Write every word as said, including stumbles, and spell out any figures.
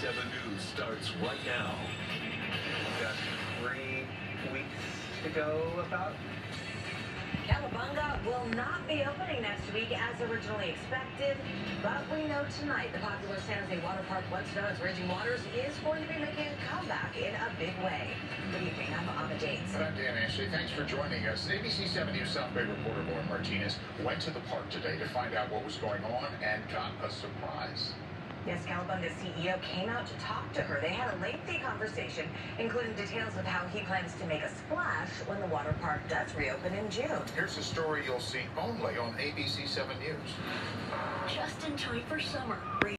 seven News starts right now. We've got three weeks to go about. Cowabunga will not be opening next week as originally expected, but we know tonight the popular San Jose water park, once known as Raging Waters, is going to be making a comeback in a big way. Good evening, I'm on the dates. I'm Dan Ashley. Thanks for joining us. A B C seven News South Bay reporter Lauren Martinez went to the park today to find out what was going on and got a surprise. Yes, Cowabunga's C E O came out to talk to her. They had a lengthy conversation, including details of how he plans to make a splash when the water park does reopen in June. Here's a story you'll see only on A B C seven News. Just in time for summer.